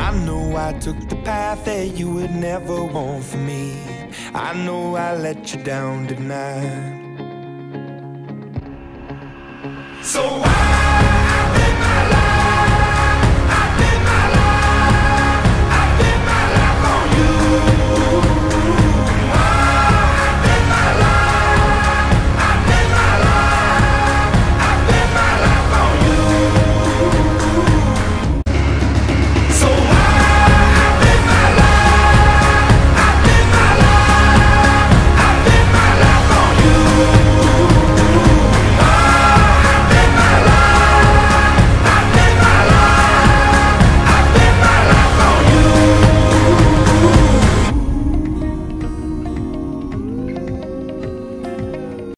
I know I took the path that you would never want for me. I know I let you down tonight. So why